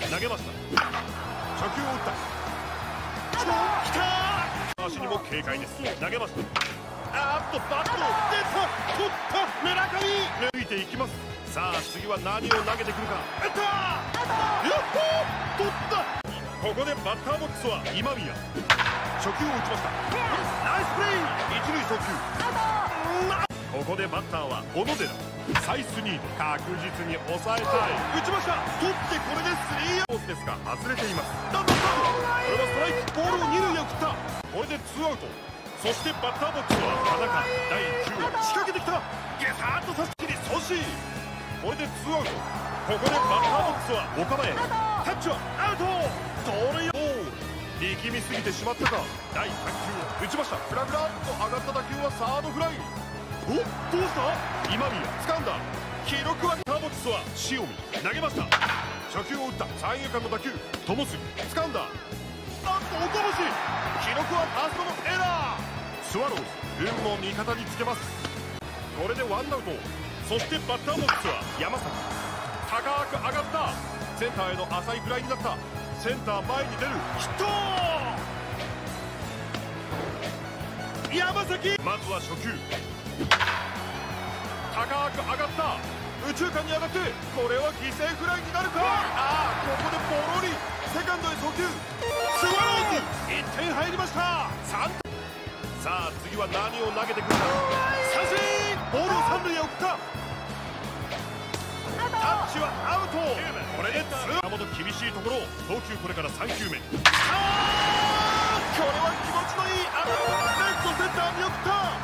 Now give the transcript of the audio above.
投げました。初球を打った。きた。足にも警戒です。投げました。バット出た。取った。村上抜いていきます。さあ次は何を投げてくるか。打った。やっほー取った。ここでバッターボックスは今宮。初球を打ちました。ナイスプレー。一塁送球。ここでバッターは小野寺。サイスニード確実に抑えたい。打ちました。取ってこれで3アウトですが外れています。これはストライク。ボールを二塁へ送った。これで2アウト。そしてバッターボックスは田中。第9話仕掛けてきた。ゲサーッと差し切り阻止。これで2アウト。ここでバッターボックスは岡林。タッチはアウト。盗塁を力みすぎてしまったか。第3球打ちました。フラフラっと上がった打球はサードフライ。お、どうした。今宮掴んだ。記録はターボックスは塩見投げました。初球を打った三遊間の打球。友杉掴んだ。あっと岡林。記録はファーストのエラー。スワローズ運も味方につけます。これでワンアウト。そしてバッターボックスは山崎。高く上がった。センターへの浅いフライになった。センター前に出る。ヒット。山崎。まずは初球。高く上がった。右中間に上がって、これは犠牲フライになるか。ここでポロリ。セカンドへ送球。スワローズ1点入りました。3点。さあ次は何を投げてくるか。三振。ボールを三塁へ送った。タッチはアウト。これで2アウト。厳しいところ。投球これから3球目。これは気持ちのいいレフトセンター見送った。